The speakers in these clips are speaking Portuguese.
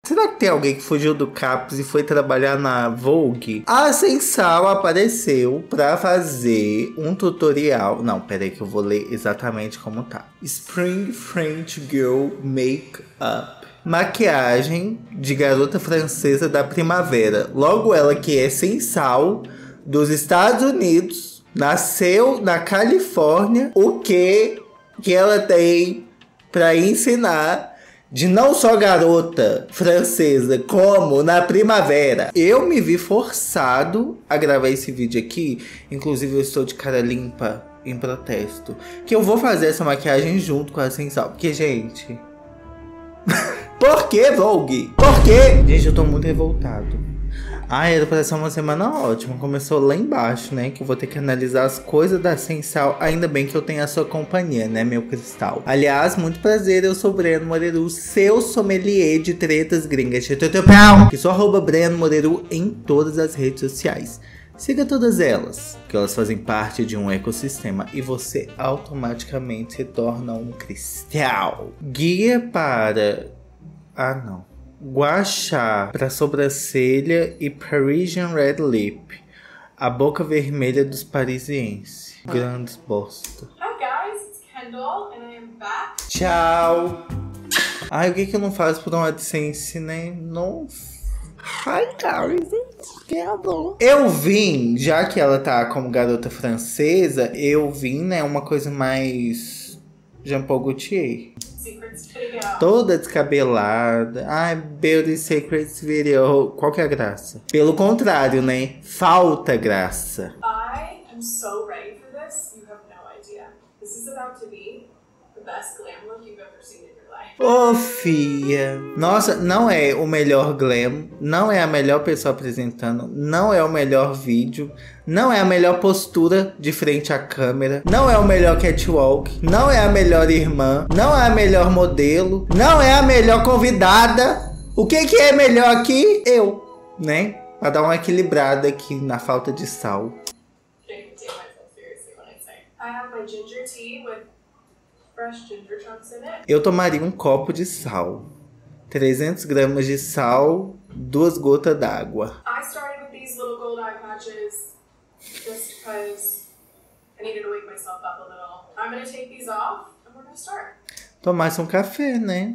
Será que tem alguém que fugiu do CAPS e foi trabalhar na Vogue? A Sensal apareceu pra fazer um tutorial. Não, peraí que eu vou ler exatamente como tá. Spring French Girl Make-up. Maquiagem de garota francesa da primavera. Logo ela que é Sensal, dos Estados Unidos, nasceu na Califórnia. O que ela tem pra ensinar de não só garota francesa, como na primavera. Eu me vi forçado a gravar esse vídeo aqui. Inclusive eu estou de cara limpa em protesto. Que eu vou fazer essa maquiagem junto com a Sensal. Porque, gente... Por que, Vogue? Por quê? Gente, eu tô muito revoltado. Ai, era pra ser uma semana ótima. Começou lá embaixo, né? Que eu vou ter que analisar as coisas da Sensal. Ainda bem que eu tenho a sua companhia, né, meu cristal? Aliás, muito prazer, eu sou Breno Moreru, seu sommelier de tretas gringas. Que sou @Breno Moreru em todas as redes sociais. Siga todas elas, que elas fazem parte de um ecossistema e você automaticamente se torna um cristal. Guia para... Ah, não. Gua Sha para sobrancelha e Parisian Red Lip. A boca vermelha dos parisienses. Grandes bosta. Hi guys, it's Kendall and I am back. Tchau. Ai, o que eu não faço por um AdSense, né? Nossa. Hi guys, it's Kendall. Eu vim, já que ela tá como garota francesa, eu vim, né, uma coisa mais Jean Paul Gaultier. Toda descabelada. Ai, Beauty Secrets Video. Qual que é a graça? Pelo contrário, né? Falta graça. I am so ready for this. You have no idea. This is about to be the best glam look you've ever seen in your life. Ô, fia. Nossa, não é o melhor glam. Não é a melhor pessoa apresentando. Não é o melhor vídeo. Não é a melhor postura de frente à câmera. Não é o melhor catwalk. Não é a melhor irmã. Não é a melhor modelo. Não é a melhor convidada. O que é melhor aqui? Eu, né? Pra dar uma equilibrada aqui na falta de sal. I have my ginger tea with fresh ginger chunks in it. Eu tomaria um copo de sal. 300 gramas de sal, 2 gotas d'água. I started with these little gold eye patches just because I needed to wake myself up a little. I'm gonna take these off and we're gonna start. Tomasse um café, né?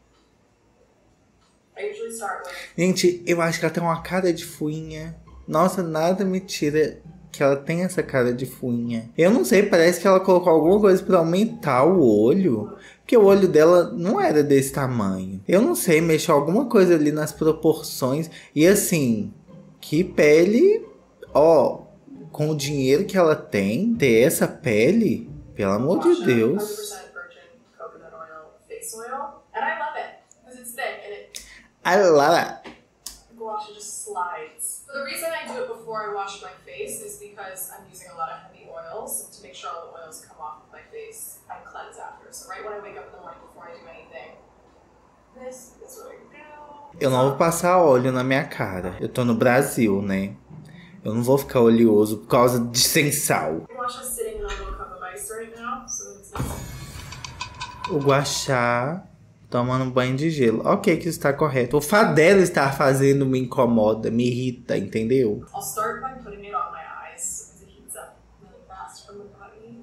I usually start with... Gente, eu acho que ela tem uma cara de fuinha. Nossa, nada me tira que ela tem essa cara de fuinha. Eu não sei, parece que ela colocou alguma coisa pra aumentar o olho. Porque o olho dela não era desse tamanho. Eu não sei, mexeu alguma coisa ali nas proporções. E assim, que pele... Ó, com o dinheiro que ela tem, ter essa pele, pelo amor de Deus. 100% virgin coconut oil face oil. And I love it because it's thick and it... I love it. Gua Sha just slides. So the reason I do it before I wash my face is because I'm using a lot of heavy oils. To make sure all the oils come off of my face, I cleanse after. So right when I wake up in the morning before I do anything, this is what I do. Eu não vou passar óleo na minha cara. Eu tô no Brasil, né? Eu não vou ficar oleoso por causa de Sensal. Gua Sha's sitting in a little cup of ice right now, so it's nice. O Gua Sha tomando banho de gelo. Ok, que está correto. O fato dela estar fazendo me incomoda, me irrita, entendeu? I'll start by putting it on my eyes because it heats up really fast from the body.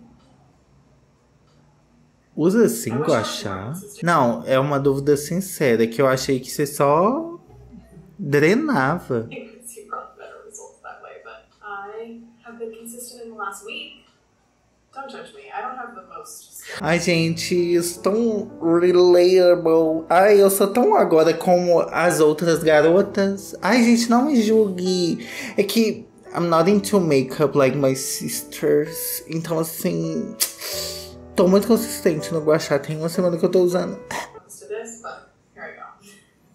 Usa assim, Gua Sha? Não, é uma dúvida sincera que eu achei que você só drenava. I could see probably better results that way, but I have been consistent in the last week. Don't judge me. I don't have the most skill. Ai, gente, isso tão relatable. Ai, eu sou tão agora como as outras garotas. Ai, gente, não me julgue. É que I'm not into makeup like my sisters. Então, assim, tô muito consistente no Gua Sha. Tem uma semana que eu tô usando. To this, but here I go.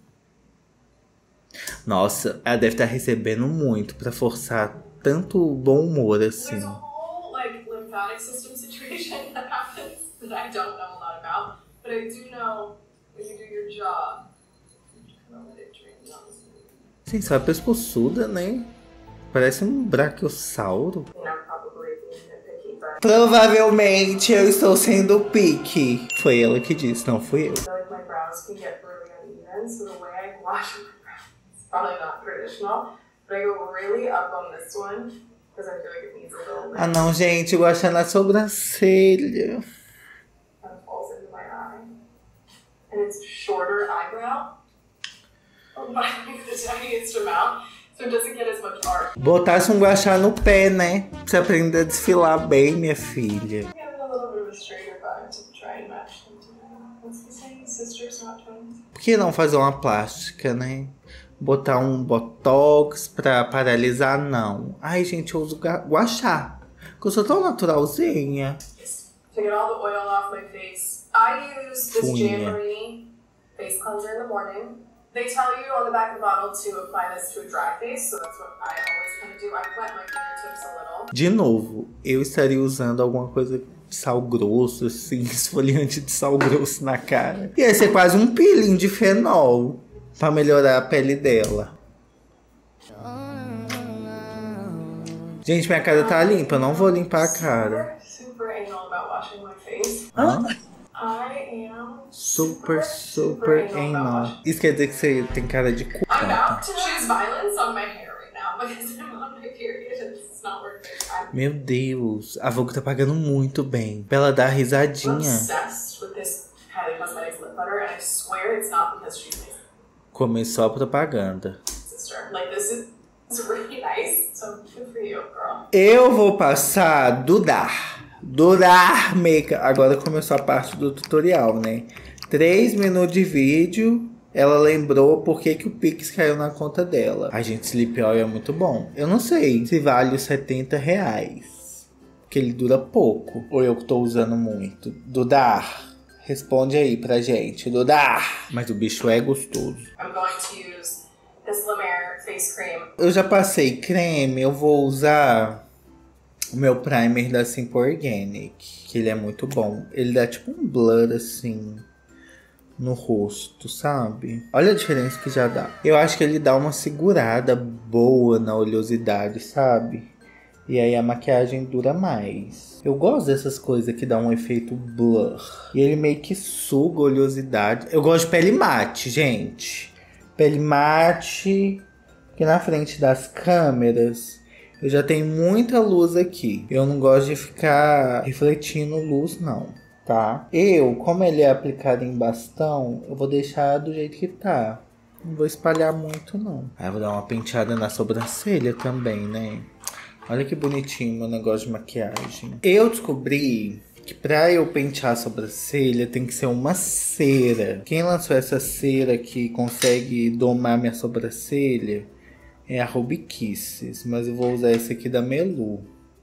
Nossa, ela deve estar recebendo muito pra forçar tanto bom humor assim. There's a whole like lymphatic system situation that happens that I don't know a lot about, but I do know when you do your job, you kind of let it drain down. Sim, sabe, pescoçuda, né? Parece um braquiossauro. And I'm probably being nitpicky, but Provavelmente eu estou sendo pique. Foi ela que disse, não fui eu. I feel like my brows can get really uneven, so the way I wash my brows. It's probably not traditional, but I go really up on this one because I feel like it needs a little bit. Ah não, gente, gosta na sobrancelha. Kind of falls into my eye. And it's shorter eyebrow. By the tiniest amount, so it doesn't get as much arc. Botasse um guachá no pé, né? Pra você aprender a desfilar bem, minha filha. Give it a little bit of a straighter vibe to try and match them together. What's he saying? Sisters, not twins? Por que não fazer uma plástica, né? Botar um botox pra paralisar, não. Ai, gente, eu uso guachá. Porque eu sou tão naturalzinha. To get all the oil off my face, I use this Jamboree face cleanser in the morning. They tell you on the back of the bottle to apply this to a dry face, so that's what I always kind of do. I wet my fingertips a little. De novo, eu estaria usando alguma coisa de sal grosso, assim, esfoliante de sal grosso na cara. E aí você faz um peeling de fenol pra melhorar a pele dela. Gente, minha cara tá limpa, eu não vou limpar a cara. Super anal about washing my face. I am Super anal. Isso quer dizer que você tem cara de cu. I'm about to choose violence on my hair right now because I'm on my period and it's not working. Meu Deus, a Vogue tá pagando muito bem pra ela dar I'm risadinha. obsessed with this Kylie Cosmetics lip butter and I swear it's not because she's my Começou a propaganda. sister. Like this is really nice, so good for you, girl. Eu vou passar Dudar Makeup. Agora começou a parte do tutorial, né? 3 minutos de vídeo. Ela lembrou por que o Pix caiu na conta dela. A gente, Sleep Oil é muito bom. Eu não sei se vale os R$70. Porque ele dura pouco. Ou eu que tô usando muito. Dudar, responde aí pra gente. Dudar. Mas o bicho é gostoso. I'm going to use this La Mer face cream. Eu já passei creme. Eu vou usar o meu primer da Simple Organic, que ele é muito bom. Ele dá tipo um blur assim no rosto, sabe? Olha a diferença que já dá. Eu acho que ele dá uma segurada boa na oleosidade, sabe? E aí a maquiagem dura mais. Eu gosto dessas coisas que dão um efeito blur. E ele meio que suga a oleosidade. Eu gosto de pele mate, gente. Pele mate, que na frente das câmeras eu já tenho muita luz aqui. Eu não gosto de ficar refletindo luz, não, tá? Como ele é aplicado em bastão, eu vou deixar do jeito que tá. Não vou espalhar muito, não. Aí eu vou dar uma penteada na sobrancelha também, né? Olha que bonitinho meu negócio de maquiagem. Eu descobri que pra eu pentear a sobrancelha tem que ser uma cera. Quem lançou essa cera que consegue domar minha sobrancelha é a Ruby Kisses, mas eu vou usar esse aqui da Melu.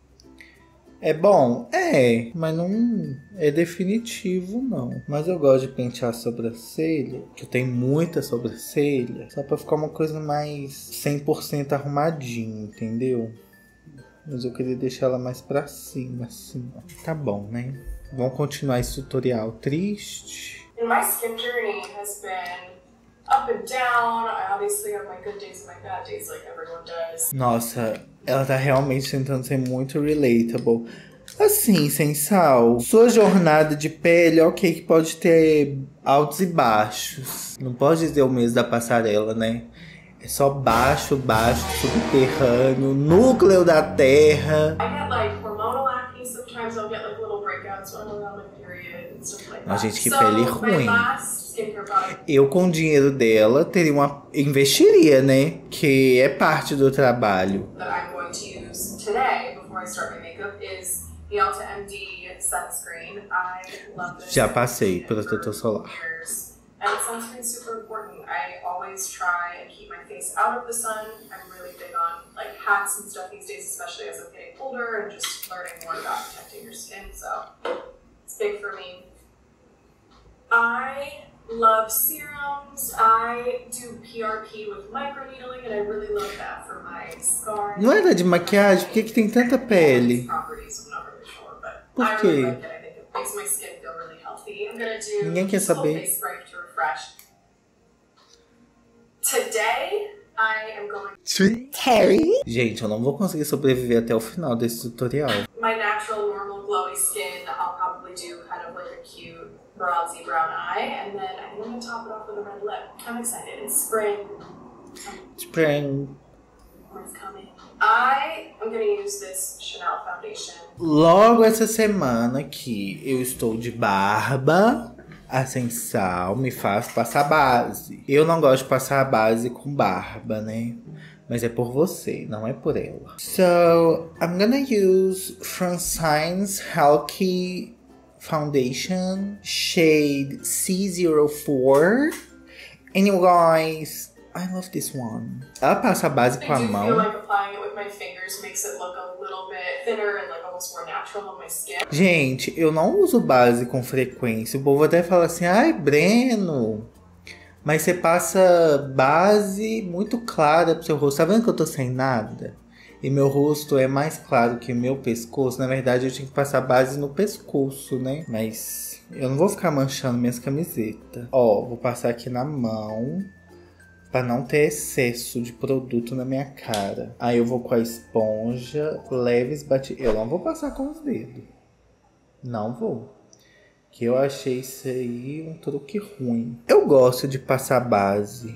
É bom? É, mas não é definitivo, não. Mas eu gosto de pentear a sobrancelha, que eu tenho muita sobrancelha, só pra ficar uma coisa mais 100% arrumadinha, entendeu? Mas eu queria deixar ela mais pra cima, assim, ó. Tá bom, né? Vamos continuar esse tutorial triste. And my skin journey has been up and down. I obviously have my good days and my bad days like everyone does. Nossa, ela tá realmente tentando ser muito relatable. Assim, sem sal, sua jornada de pele, ok, que pode ter altos e baixos. Não pode dizer o mesmo da passarela, né? É só baixo, subterrâneo, núcleo da terra. I get like hormonal acne sometimes. I'll get like little breakouts when I'm on my period and stuff like that. Nossa, gente, que pele ruim. My last skincare product. Eu, com o dinheiro dela, investiria, né? Que é parte do trabalho. That I'm going to use today before I start my makeup is the Ulta MD sunscreen. I love this. Já passei, protetor solar. And sunscreen's super important. I always try and keep my face out of the sun. I'm really big on like hats and stuff these days, especially as I'm getting older and just learning more about protecting your skin. So it's big for me. I love serums. I do PRP with microneedling and I really love that for my scars. Não era de maquiagem? Por que tem tanta pele? Properties, I'm not really sure, but Por I quê? really like it. I think it makes my skin feel really healthy. I'm gonna do Ninguém quer saber. face spray to refresh. Today, I am going Gente, eu não vou conseguir sobreviver até o final desse tutorial. my natural, normal, glowy skin. I'll probably do kind of like a cute bronzy brown eye, and then I think I'm gonna top it off with a red lip. I'm excited. It's spring. Spring. It's coming. I am gonna use this Chanel foundation. Logo essa semana aqui, eu estou de barba. A Sensal me faz passar base. Eu não gosto de passar base com barba, né? Mas é por você, não é por ela. So, I'm gonna use Francine's Healthy Foundation, shade C04. And you guys, I love this one. Ela passa a base com a mão. I do feel like applying it with my fingers makes it look a little bit thinner and like almost more natural on my skin. Gente, eu não uso base com frequência. O povo até fala assim, ai, Breno, mas você passa base muito clara pro seu rosto. Tá vendo que eu tô sem nada? E meu rosto é mais claro que o meu pescoço. Na verdade, eu tinha que passar base no pescoço, né? Mas eu não vou ficar manchando minhas camisetas. Ó, vou passar aqui na mão, pra não ter excesso de produto na minha cara. Aí eu vou com a esponja, leves batidas. Eu não vou passar com os dedos. Não vou. Que eu achei isso aí um truque ruim. Eu gosto de passar base,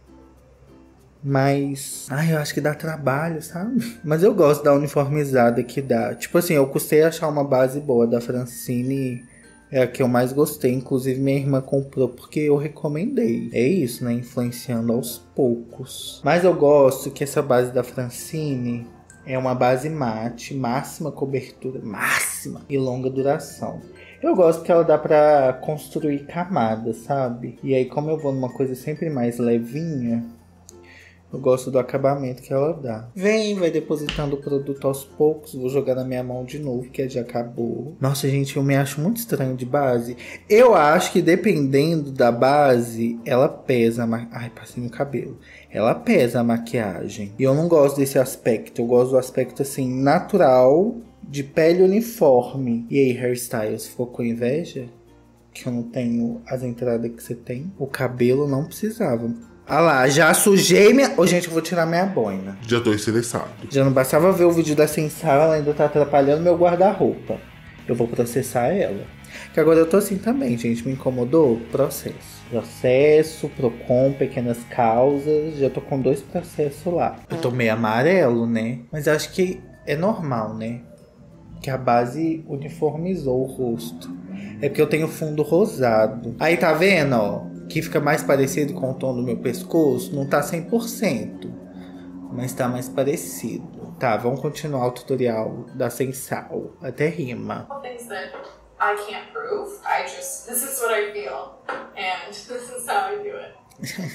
mas eu acho que dá trabalho, sabe? Mas eu gosto da uniformizada que dá. Tipo assim, eu custei achar uma base boa da Francine. É a que eu mais gostei. Inclusive minha irmã comprou porque eu recomendei. É isso, né? Influenciando aos poucos. Mas eu gosto que essa base da Francine é uma base mate, máxima cobertura, máxima e longa duração. Eu gosto que ela dá pra construir camadas, sabe? E aí, como eu vou numa coisa sempre mais levinha, eu gosto do acabamento que ela dá. Vai depositando o produto aos poucos. Vou jogar na minha mão de novo, que já acabou. Nossa, gente, eu me acho muito estranho de base. Eu acho que dependendo da base, ela pesa. Ai, passei no cabelo. Ela pesa a maquiagem. E eu não gosto desse aspecto. Eu gosto do aspecto, assim, natural, de pele uniforme. E aí, hairstyles, ficou com inveja? Que eu não tenho as entradas que você tem? O cabelo não precisava. Ah lá, já sujei minha... Ô, gente, eu vou tirar minha boina. Já tô estressado. Já não bastava ver o vídeo da Sensal, ela ainda tá atrapalhando meu guarda-roupa. Eu vou processar ela. Que agora eu tô assim também, gente. Me incomodou? Processo. Processo, Procon, pequenas causas. Já tô com 2 processos lá. Eu tô meio amarelo, né? Mas acho que é normal, né? Que a base uniformizou o rosto. É porque eu tenho fundo rosado. Aí tá vendo, ó? Que fica mais parecido com o tom do meu pescoço. Não tá 100%, mas tá mais parecido. Tá, vamos continuar o tutorial da Sensal. Até rima. Things that I can't prove. This is what I feel. And this is how I do it.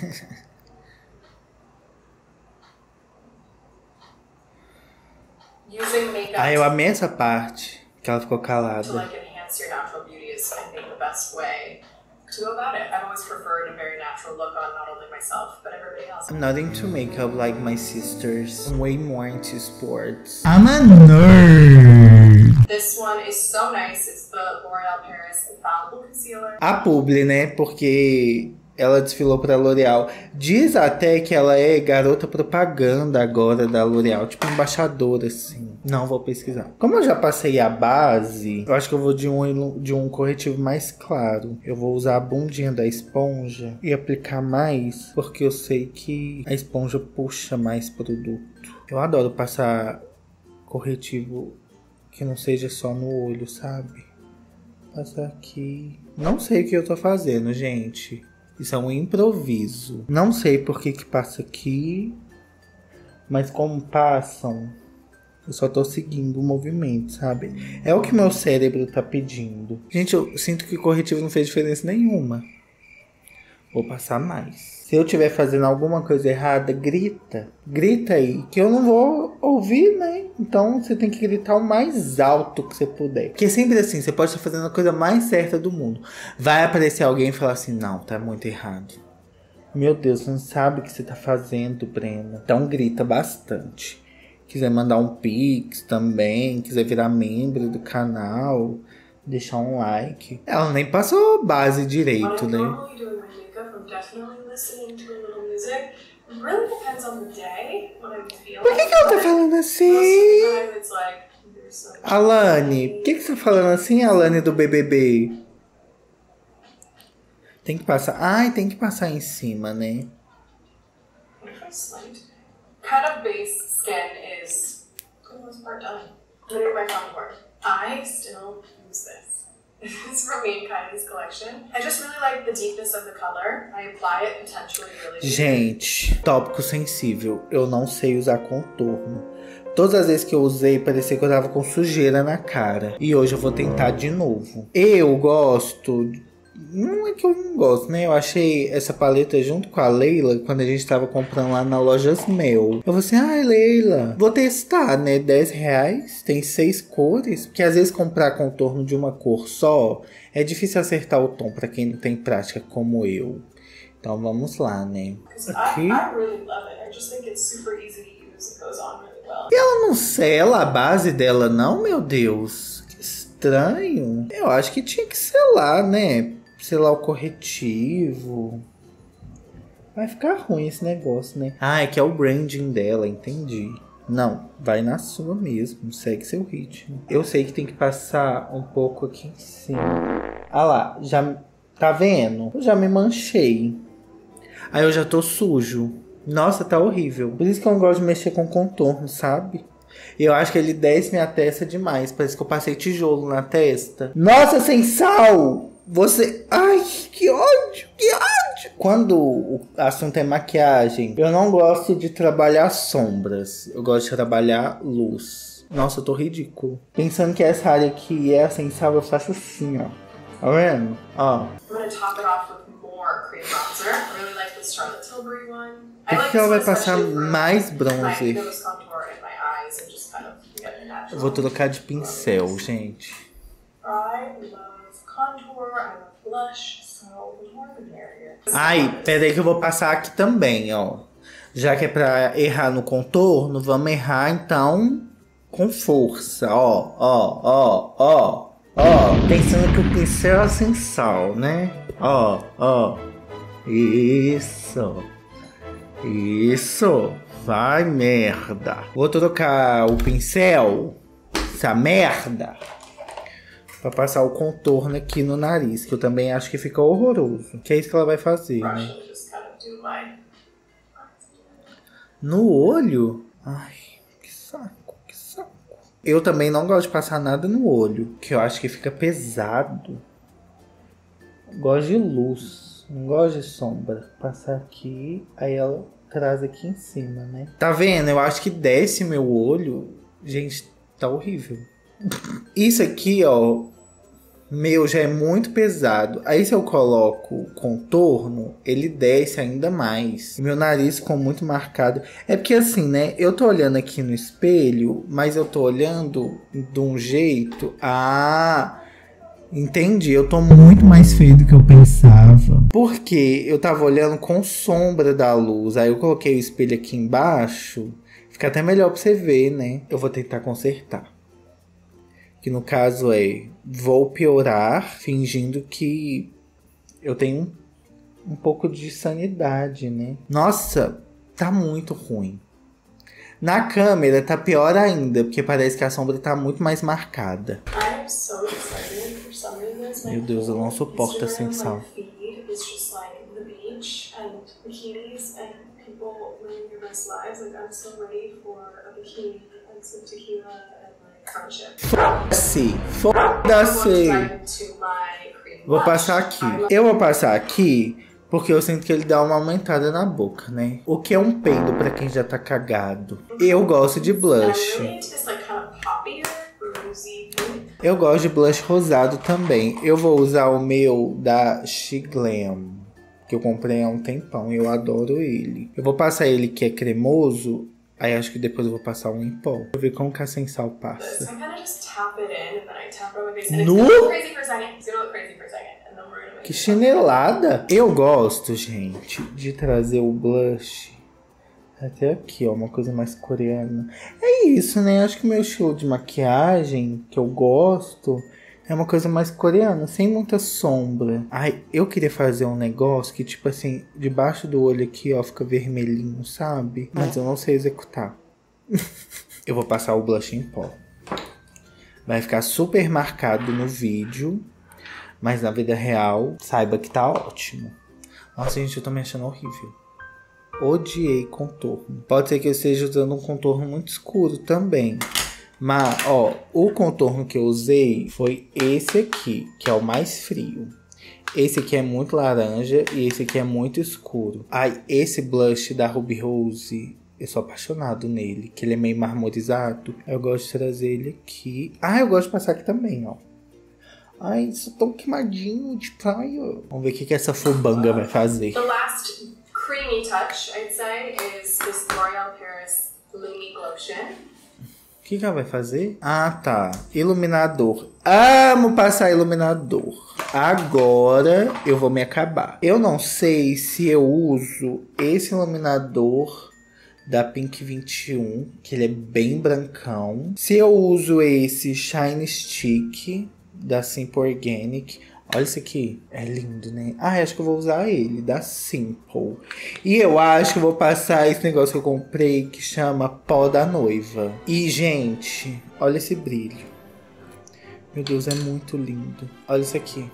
Using makeup Eu amei essa parte que ela ficou calada. to like enhance your natural beauty is, I think, the best way to go about it. I've always preferred a very natural look on not only myself, but everybody else. I'm not into makeup like my sisters. I'm way more into sports. I'm a nerd. This one is so nice. It's the L'Oreal Paris Infallible Concealer. A publi, né? Porque ela desfilou pra L'Oreal. Diz até que ela é garota propaganda agora da L'Oreal. Tipo, embaixadora, assim. Não vou pesquisar. Como eu já passei a base, eu acho que eu vou de um corretivo mais claro. Eu vou usar a bundinha da esponja e aplicar mais, porque eu sei que a esponja puxa mais produto. Eu adoro passar corretivo que não seja só no olho, sabe? Passar aqui. Não sei o que eu tô fazendo, gente. Isso é um improviso. Não sei por que passa aqui, mas como passam, eu só tô seguindo o movimento, sabe? É o que meu cérebro tá pedindo. Gente, eu sinto que o corretivo não fez diferença nenhuma. Vou passar mais. Se eu estiver fazendo alguma coisa errada, grita. Grita aí, que eu não vou ouvir, né? Então você tem que gritar o mais alto que você puder. Porque sempre assim, você pode estar fazendo a coisa mais certa do mundo. Vai aparecer alguém e falar assim, não, tá muito errado. Meu Deus, você não sabe o que você tá fazendo, Brena. Então grita bastante. Quiser mandar um pix também, quiser virar membro do canal, deixar um like. Ela nem passou base direito, né? Por que ela tá falando assim? Alane, por que você tá falando assim, Alane do BBB? Tem que passar. Ai, tem que passar em cima, né? What if I slide? Kind of base skin is, for the most part, done. I'm gonna do my contour. I still use this. This is from me and Kylie's collection. I just really like the deepness of the color. I apply it potentially really deep. Gente, tópico sensível. Eu não sei usar contorno. Todas as vezes que eu usei, parecia que eu tava com sujeira na cara. E hoje eu vou tentar de novo. Eu gosto... Não é que eu não gosto, né? Eu achei essa paleta junto com a Leila, quando a gente tava comprando lá na Lojas Mel. Eu falei assim, ai Leila, vou testar, né? R$10, tem 6 cores. Porque às vezes comprar contorno de uma cor só, é difícil acertar o tom pra quem não tem prática como eu. Então vamos lá, né? Aqui. I really love it. I just think it's super easy to use. It goes on really well. E ela não sela a base dela não, meu Deus? Que estranho. Eu acho que tinha que selar, né? Selar o corretivo. Vai ficar ruim esse negócio, né? Ah, é que é o branding dela, entendi. Não, vai na sua mesmo, segue seu ritmo. Eu sei que tem que passar um pouco aqui em cima. Ah lá, já tá vendo? Eu já me manchei. Aí eu já tô sujo. Nossa, tá horrível. Por isso que eu não gosto de mexer com contorno, sabe? Eu acho que ele desce minha testa demais. Parece que eu passei tijolo na testa. Nossa, sem sal! Você... Ai, que ódio, que ódio! Quando o assunto é maquiagem, eu não gosto de trabalhar sombras. Eu gosto de trabalhar luz. Nossa, eu tô ridículo. Pensando que essa área aqui é sem sal, eu faço assim, ó. Tá vendo? Ó. I'm gonna top it off with more cream bronzer. I really like the Charlotte Tilbury one. Por que ela vai passar mais My bronzer? nose contour in my eyes and just kind of get it natural. Eu vou trocar de pincel, gente. I love contour, I love blush, so the more the merrier. Ai, peraí que eu vou passar aqui também, ó. Já que é pra errar no contorno, vamos errar então com força, ó, ó, ó, ó, ó. Pensando que o pincel é sem sal, né? Ó, ó. Isso. Isso. Vai, merda. Vou trocar o pincel, essa merda, pra passar o contorno aqui no nariz, que eu também acho que fica horroroso. Que é isso que ela vai fazer, né? Brush and just kind of do my... No olho? Ai, que saco, que saco. Eu também não gosto de passar nada no olho, que eu acho que fica pesado. Eu gosto de luz, não gosto de sombra. Passar aqui, aí ela traz aqui em cima, né? Tá vendo? Eu acho que desce meu olho. Gente, tá horrível. Isso aqui, ó, meu, já é muito pesado. Aí se eu coloco contorno, ele desce ainda mais. Meu nariz ficou muito marcado. É porque assim, né, eu tô olhando aqui no espelho, mas eu tô olhando de um jeito... Ah, entendi, eu tô muito mais feio do que eu pensava. Porque eu tava olhando com sombra da luz. Aí eu coloquei o espelho aqui embaixo. Fica até melhor pra você ver, né? Eu vou tentar consertar. Que no caso é, vou piorar fingindo que eu tenho um pouco de sanidade, né? Nossa, tá muito ruim. Na câmera tá pior ainda, porque parece que a sombra tá muito mais marcada. I am so excited for some reasons. Meu Deus, eu não suporto a Instagram, sensação. my feed is just like the beach and bikinis and people living their best lives. Like I'm so ready for a bikini and some tequila and like friendship. Foda-se, foda-se. Vou passar aqui. Eu vou passar aqui porque eu sinto que ele dá uma aumentada na boca, né? O que é um peido pra quem já tá cagado. Eu gosto de blush. Eu gosto de blush rosado também. Eu vou usar o meu da She Glam, que eu comprei há um tempão e eu adoro ele. Eu vou passar ele que é cremoso. Aí acho que depois eu vou passar um em pó. Deixa eu ver como que a sem sal passa. Nu? Que chinelada! Eu gosto, gente, de trazer o blush até aqui, ó, uma coisa mais coreana. É isso, né? Acho que o meu estilo de maquiagem que eu gosto é uma coisa mais coreana, sem muita sombra. Ai, eu queria fazer um negócio que, tipo assim, debaixo do olho aqui, ó, fica vermelhinho, sabe? Mas eu não sei executar. Eu vou passar o blush em pó. Vai ficar super marcado no vídeo. Mas na vida real, saiba que tá ótimo. Nossa, gente, eu tô me achando horrível. Odiei contorno. Pode ser que eu esteja usando um contorno muito escuro também. Mas, ó, o contorno que eu usei foi esse aqui, que é o mais frio. Esse aqui é muito laranja e esse aqui é muito escuro. Ai, esse blush da Ruby Rose, eu sou apaixonado nele, que ele é meio marmorizado. Eu gosto de trazer ele aqui. Ah, eu gosto de passar aqui também, ó. Ai, isso tão queimadinho de praia. Vamos ver o que essa fubanga vai fazer. The last creamy touch, I'd say, is this L'Oreal Paris Lumi Glotion. O que ela vai fazer? Ah, tá. Iluminador. Amo passar iluminador. Agora eu vou me acabar. Eu não sei se eu uso esse iluminador da Pink 21, que ele é bem brancão. Se eu uso esse Shine Stick da Simple Organic. Olha isso aqui. É lindo, né? Ah, acho que eu vou usar ele, da Simple. E eu acho que eu vou passar esse negócio que eu comprei, que chama Pó da Noiva. E, gente, olha esse brilho. Meu Deus, é muito lindo. Olha isso aqui.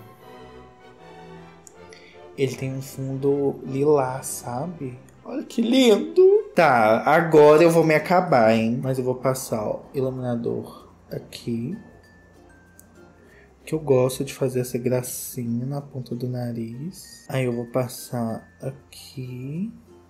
Ele tem um fundo lilás, sabe? Olha que lindo. Tá, agora eu vou me acabar, hein? Mas eu vou passar, ó, iluminador aqui. Que eu gosto de fazer essa gracinha na ponta do nariz. Aí eu vou passar aqui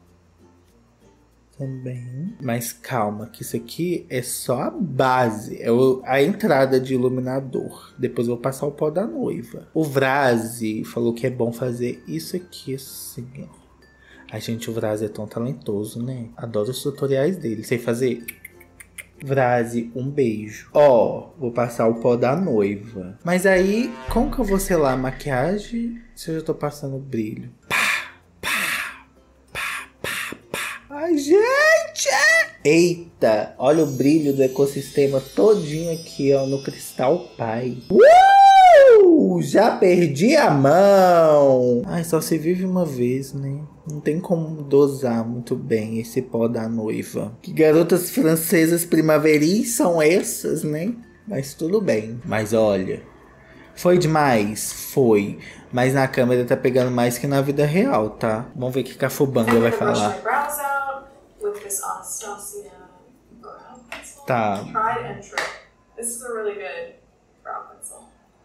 também. Mas calma, que isso aqui é só a base. É a entrada de iluminador. Depois eu vou passar o pó da noiva. O Vrazi falou que é bom fazer isso aqui assim, ó. Ai, gente, o Vrazi é tão talentoso, né? Adoro os tutoriais dele. Sei fazer... Vrazi, um beijo. Ó, vou passar o pó da noiva. Mas aí, como que eu vou selar a maquiagem se eu já tô passando brilho? Pá, pá, pá, pá, pá. Ai, gente! Eita, olha o brilho do ecossistema todinho aqui, ó, no Cristal Pai. Já perdi a mão. Ai, só se vive uma vez, né? Não tem como dosar muito bem esse pó da noiva. Que garotas francesas primaveris são essas, né? Mas tudo bem. Mas olha, foi demais? Foi. Mas na câmera tá pegando mais que na vida real, tá? Vamos ver o que a fubanga vai falar. Tá. This is a really good brow pencil.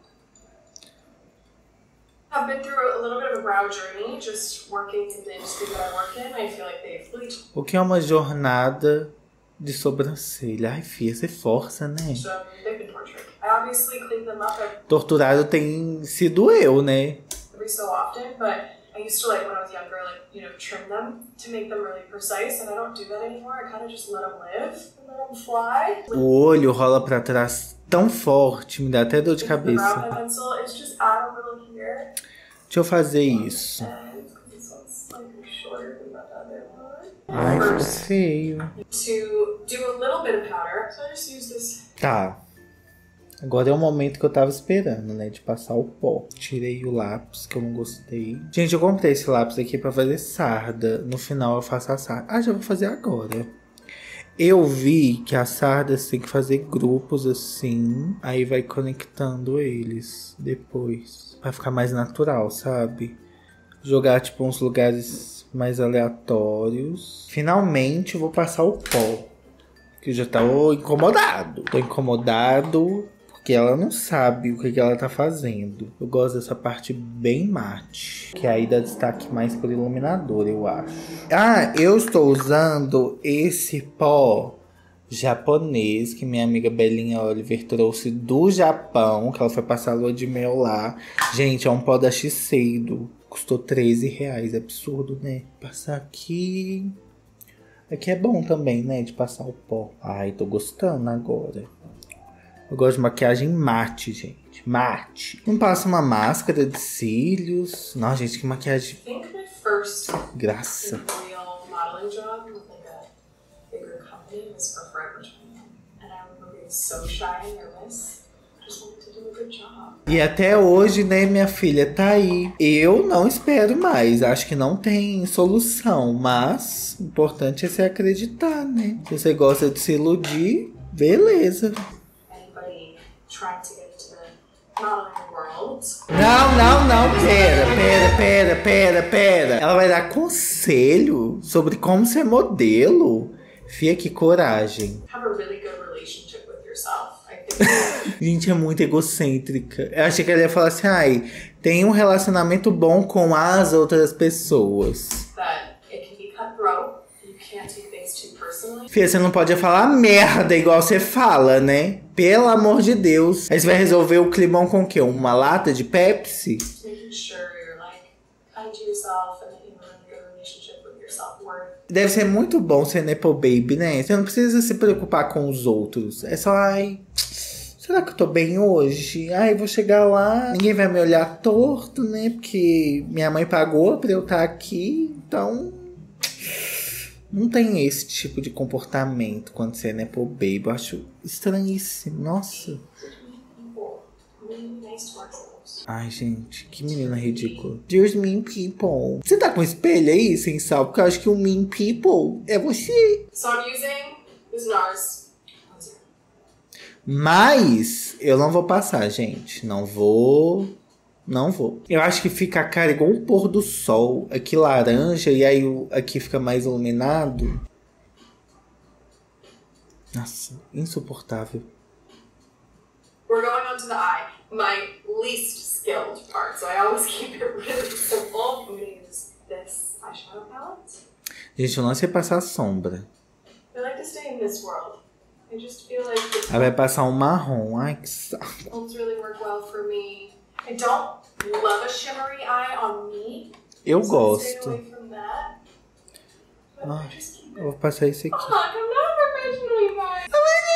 I've been through a little bit of a brow journey, just working in the industry that I work in. I feel like they've really... O que é uma jornada de sobrancelha? Ai, filha, você força, né? They've been tortured. I obviously clean them up Torturado tem sido eu, né? every so often, but I used to, like, when I was younger, like, you know, trim them to make them really precise, and I don't do that anymore. I kind of just let them live and let them fly. O olho rola pra trás tão forte, me dá até dor de The brow cabeça. pencil is just add a little here. Deixa eu fazer isso. And this one's slightly shorter than the other one. Ai, que feio. To do a little bit of powder, so I just use this. Tá. Agora é o momento que eu tava esperando, né? De passar o pó. Tirei o lápis, que eu não gostei. Gente, eu comprei esse lápis aqui pra fazer sarda. No final eu faço a sarda. Ah, já vou fazer agora. Eu vi que as sardas tem que fazer grupos assim. Aí vai conectando eles depois. Pra ficar mais natural, sabe? Jogar tipo uns lugares mais aleatórios. Finalmente eu vou passar o pó. Que eu já tô incomodado. Tô incomodado porque ela não sabe o que ela tá fazendo. Eu gosto dessa parte bem mate. Que aí dá destaque mais pro iluminador, eu acho. Ah, eu estou usando esse pó japonês que minha amiga Belinha Oliver trouxe do Japão. Que ela foi passar a lua de mel lá. Gente, é um pó da Shiseido. Custou R$13. Absurdo, né? Passar aqui... Aqui é bom também, né? De passar o pó. Ai, tô gostando agora. Eu gosto de maquiagem mate, gente. Mate. Não passa uma máscara de cílios. Nossa, gente, que maquiagem. I think my first Graça. real modeling job with like a bigger company was for Forever 21. And I remember being so shy and nervous. Just wanted to do a good job. E até hoje, né, minha filha, tá aí. Eu não espero mais. Acho que não tem solução. Mas o importante é você acreditar, né? Se você gosta de se iludir, beleza. Anybody trying to get into the modeling world, Não, pera. Ela vai dar conselho sobre como ser modelo? Fia, que coragem. Have a really good relationship with yourself. I think Gente, é muito egocêntrica. Eu achei que ela ia falar assim, ai, tem um relacionamento bom com as outras pessoas. that it can be cutthroat. You can't take things too personally. Fia, você não pode falar merda igual você fala, né? Pelo amor de Deus. Aí você vai resolver o climão com o quê? Uma lata de Pepsi? Just making sure you're like kind to yourself and that you have a really good relationship with your self-worth. Deve ser muito bom ser Nepo Baby, né? Você não precisa se preocupar com os outros. É só, ai, será que eu tô bem hoje? Ai, vou chegar lá, ninguém vai me olhar torto, né? Porque minha mãe pagou pra eu estar aqui, então não tem esse tipo de comportamento quando você é Nepo Baby. Eu acho estranhíssimo, nossa. People, really nice to ourselves. Ai, gente, que menina ridícula. Dear mean people. Você tá com espelho aí, sem sal? Porque eu acho que o mean people é você. So I'm using this NARS cleanser. Mas eu não vou passar, gente. Não vou. Eu acho que fica a cara igual um pôr do sol. Aqui laranja e aí aqui fica mais iluminado. Nossa, insuportável. We're going on to the eye, my least skilled part. So I always keep it really simple. I'm gonna use this eyeshadow palette. Gente, eu não sei passar sombra. I like to stay in this world. I just feel like the Ela vai passar um marrom. Ai, que saco. tones really work well for me. I don't love a shimmery eye on me. Eu So I stay gosto. away from that. But Ah. I just keep Eu vou it. passar esse aqui. Look, I'm not professionally fine.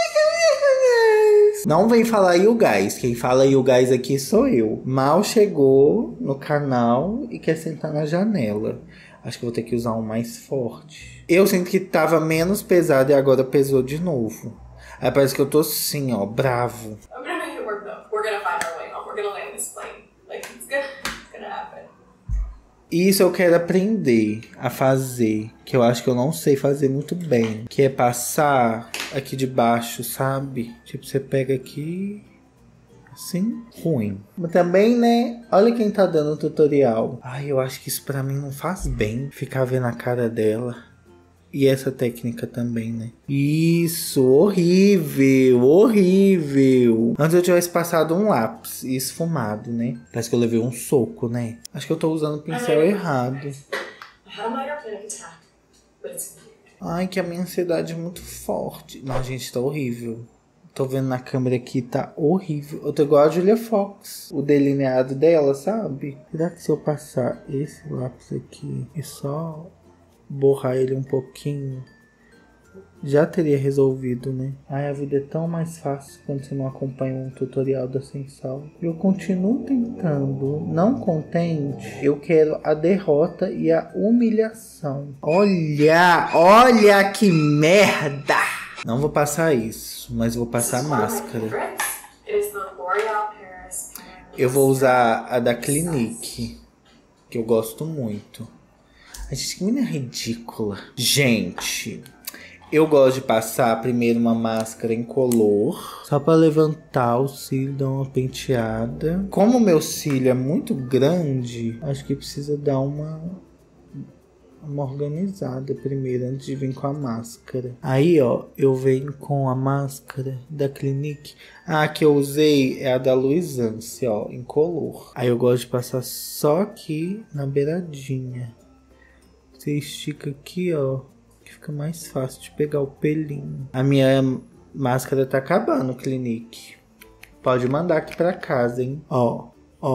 Não vem falar You Guys. Quem fala You Guys aqui sou eu. Mal chegou no canal e quer sentar na janela. Acho que vou ter que usar um mais forte. Eu sinto que tava menos pesado e agora pesou de novo. Aí parece que eu tô assim, ó, bravo. I'm gonna make it work though. We're gonna find our way home. We're gonna land this plane. Like it's gonna happen. Isso eu quero aprender a fazer, que eu acho que eu não sei fazer muito bem. Que é passar aqui de baixo, sabe? Tipo, você pega aqui, assim, ruim. Mas também, né? Olha quem tá dando o tutorial. Ai, eu acho que isso pra mim não faz bem, ficar vendo a cara dela. E essa técnica também, né? Isso, horrível. Antes eu tivesse passado um lápis e esfumado, né? Parece que eu levei um soco, né? Acho que eu tô usando o pincel errado. I had a minor panic attack, but it's Ai, que a minha ansiedade é muito forte. Não, gente, tá horrível. Tô vendo na câmera aqui, tá horrível. Eu tô igual a Julia Fox. O delineado dela, sabe? Será que se eu passar esse lápis aqui e só borrar ele um pouquinho, já teria resolvido, né? Ai, a vida é tão mais fácil quando você não acompanha um tutorial da Sensal. Eu continuo tentando. Não contente, eu quero a derrota e a humilhação. Olha que merda! Não vou passar isso, mas vou passar a máscara. It is the L'Oreal Paris. Eu vou usar a da Clinique, que eu gosto muito. A gente, que menina ridícula. Gente, eu gosto de passar primeiro uma máscara incolor, só pra levantar o cílio, dar uma penteada. Como o meu cílio é muito grande, acho que precisa dar uma organizada primeiro, antes de vir com a máscara. Aí, ó, eu venho com a máscara da Clinique. A que eu usei é a da Luisance, ó, incolor. Aí eu gosto de passar só aqui na beiradinha. Você estica aqui, ó, que fica mais fácil de pegar o pelinho. A minha máscara tá acabando, Clinique. Pode mandar aqui pra casa, hein? Ó.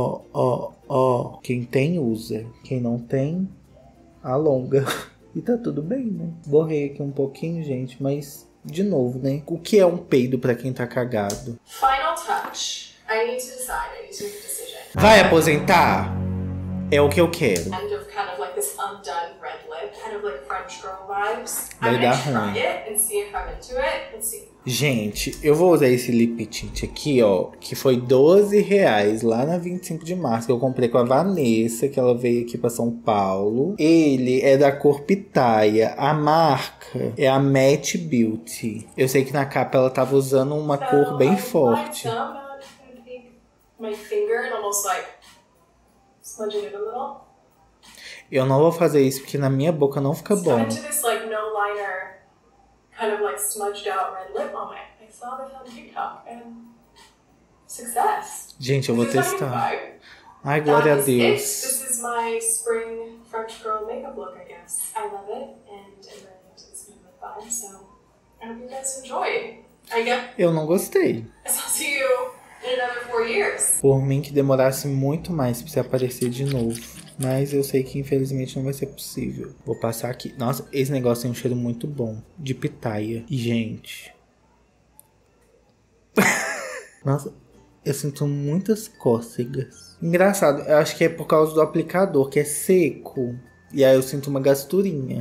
Quem tem, usa. Quem não tem, alonga. E tá tudo bem, né? Borrei aqui um pouquinho, gente, mas, de novo, né? O que é um peido pra quem tá cagado? Final touch. I need to decide. I need to make a decision. Vai aposentar? É o que eu quero. End of kind of like this undone red lip, kind of like French girl vibes. Vai I'm dar gonna ruim. try it and see if I'm into it. Let's see. Gente, eu vou usar esse lip tint aqui, ó, que foi R$12 lá na 25 de março, que eu comprei com a Vanessa, que ela veio aqui pra São Paulo. Ele é da cor Pitaia. A marca é a Matte Beauty. Eu sei que na capa ela tava usando uma cor bem forte. my finger and almost like smudging it a little. Eu não vou fazer isso porque na minha boca não fica bom. Into this like no liner, kind of like smudged out red lip moment. I saw this on TikTok and success. Gente, eu vou testar. Ai, glória a Deus. This is my spring French girl makeup look, I guess. I love it and I'm really into this new lip vibe, so I hope you guys enjoy. Eu não gostei. I'll see you in another 4 years. Por mim que demorasse muito mais pra você aparecer de novo. Mas eu sei que infelizmente não vai ser possível. Vou passar aqui. Nossa, esse negócio tem um cheiro muito bom. De pitaia. E, gente... Nossa, eu sinto muitas cócegas. Engraçado, eu acho que é por causa do aplicador, que é seco. E aí eu sinto uma gasturinha.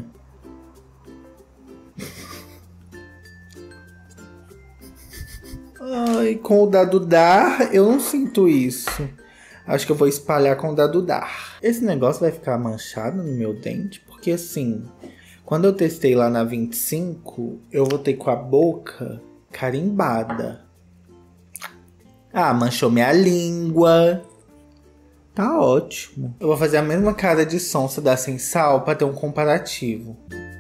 Ai, com o dado Dar, eu não sinto isso. Acho que eu vou espalhar com o dado Dar. Esse negócio vai ficar manchado no meu dente, porque assim, quando eu testei lá na 25, eu voltei com a boca carimbada. Ah, manchou minha língua. Tá ótimo. Eu vou fazer a mesma cara de sonsa da Sem Sal pra ter um comparativo.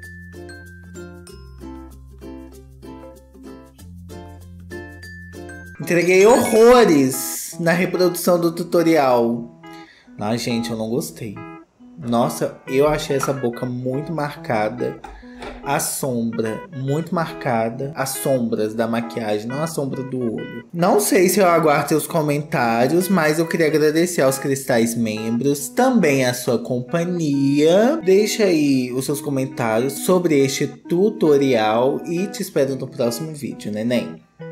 Entreguei horrores na reprodução do tutorial. Ai, gente, eu não gostei. Nossa, eu achei essa boca muito marcada. A sombra muito marcada. As sombras da maquiagem, não a sombra do olho. Não sei se eu aguardo seus comentários, mas eu queria agradecer aos Cristais membros, também a sua companhia. Deixa aí os seus comentários sobre este tutorial e te espero no próximo vídeo, neném.